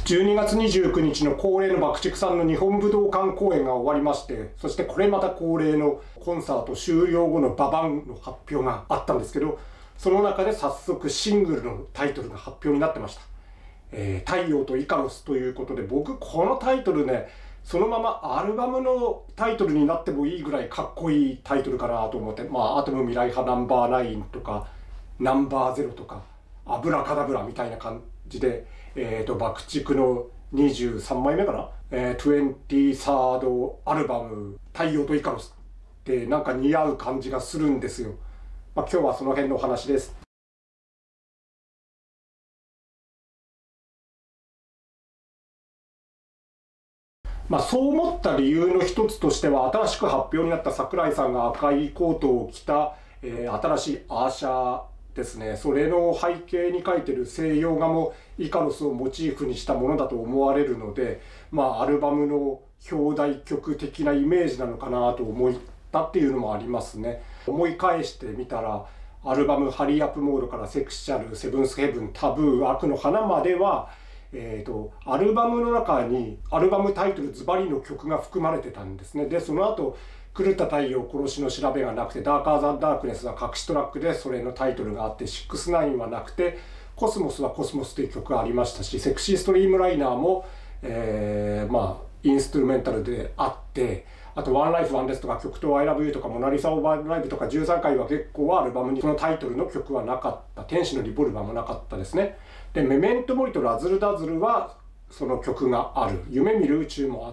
12月29日の恒例の爆竹さんの日本武道館公演が終わりまして、そしてこれまた恒例のコンサート終了後のババンの発表があったんですけど、その中で早速シングルのタイトルが発表になってました。太陽とイカロスということで、僕このタイトルね、そのままアルバムのタイトルになってもいいぐらいかっこいいタイトルかなと思って、アトム未来派ナンバー9とかナンバー0とかアブラカダブラみたいな感じで、爆竹の23枚目かな、23rd アルバム太陽とイカロスってなんか似合う感じがするんですよ。今日はその辺のお話です。そう思った理由の一つとしては、新しく発表になった桜井さんが赤いコートを着た、新しいアーシャですね。それの背景に書いてる西洋画もイカロスをモチーフにしたものだと思われるので、アルバムの表題曲的なイメージなのかなと思ったっていうのもありますね。思い返してみたら、アルバムハリーアップモードからセクシャル、セブンスヘブン、タブー、悪の花までは、アルバムの中にアルバムタイトルズバリの曲が含まれてたんですね。で、その後、狂った太陽殺しの調べがなくて、ダーカーザ・ダークネスが隠しトラックでそれのタイトルがあって、69はなくて、コスモスはコスモスという曲がありましたし、セクシーストリームライナーも、インストゥルメンタルであって、あと、ワンライフワンデスとか曲と I love you とかモナリサオーバーライブとか13回は結構アルバムにそのタイトルの曲はなかった。天使のリボルバーもなかったですね。で、メメントモリとラズルダズルはその曲がある。夢見る宇宙もあった。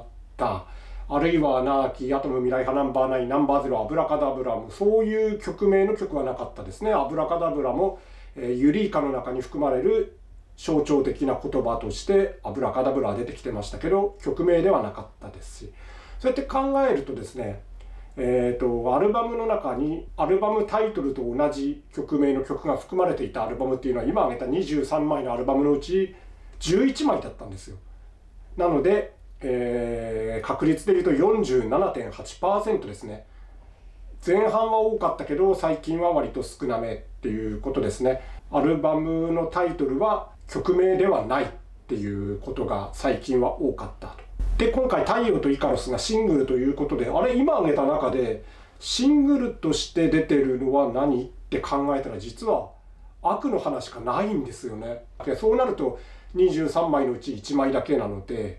あるいはアナーキー、アトム未来派ナンバー9、ナンバー0、アブラカダブラもそういう曲名の曲はなかったですね。アブラカダブラも、ユリイカの中に含まれる象徴的な言葉としてアブラカダブラは出てきてましたけど、曲名ではなかったですし、そうやって考えるとですね、アルバムの中にアルバムタイトルと同じ曲名の曲が含まれていたアルバムっていうのは、今挙げた23枚のアルバムのうち11枚だったんですよ。なので、確率で言うと 47.8% ですね。前半は多かったけど最近は割と少なめっていうことですね。アルバムのタイトルは曲名ではないっていうことが最近は多かったと。で、今回太陽とイカロスがシングルということで、あれ今挙げた中でシングルとして出てるのは何って考えたら、実は悪の花しかないんですよね。で、そうなると23枚のうち1枚だけなので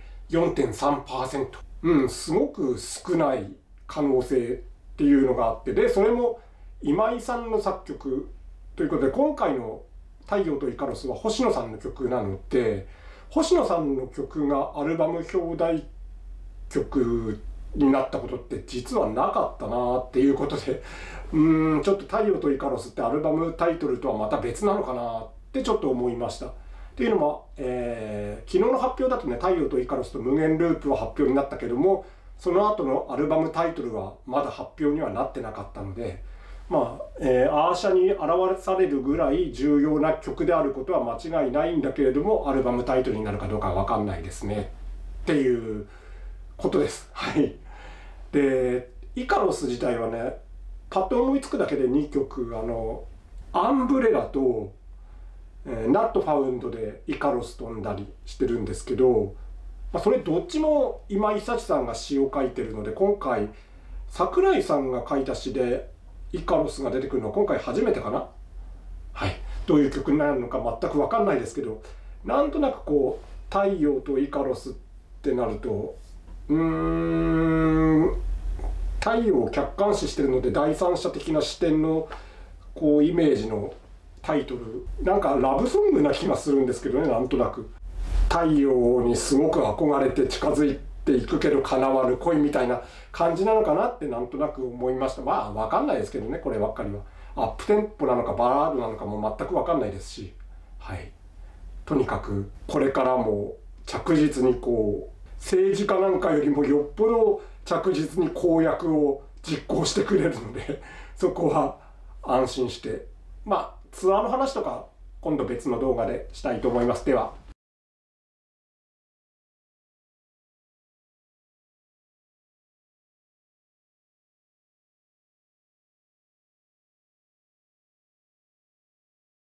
4.3%、すごく少ない可能性っていうのがあって、でそれも今井さんの作曲ということで、今回の太陽とイカロスは星野さんの曲なので、星野さんの曲がアルバム表題曲になったことって実はなかったなっていうことで、ちょっと太陽とイカロスってアルバムタイトルとはまた別なのかなってちょっと思いました。っていうのも、昨日の発表だとね、太陽とイカロスと無限ループは発表になったけども、その後のアルバムタイトルはまだ発表にはなってなかったので、アーシャに表されるぐらい重要な曲であることは間違いないんだけれども、アルバムタイトルになるかどうかは分かんないですねっていうことです。はい。で、イカロス自体はね、パッと思いつくだけで2曲、アンブレラとナットファウンドでイカロス飛んだりしてるんですけど、それどっちも今井幸さんが詩を書いてるので、今回桜井さんが書いた詩でイカロスが出てくるのは今回初めてかな。はい。どういう曲になるのか全く分かんないですけど、なんとなくこう太陽とイカロスってなると、太陽を客観視してるので第三者的な視点のこうイメージのタイトル、なんかラブソングな気がするんですけどね。なんとなく太陽にすごく憧れて近づいていくけど叶わぬ恋みたいな感じなのかなってなんとなく思いました。分かんないですけどね、こればっかりは。アップテンポなのかバラードなのかも全く分かんないですし、はい。とにかくこれからも着実にこう政治家なんかよりもよっぽど着実に公約を実行してくれるので、そこは安心して、ツアーの話とか今度別の動画でしたいと思います。では。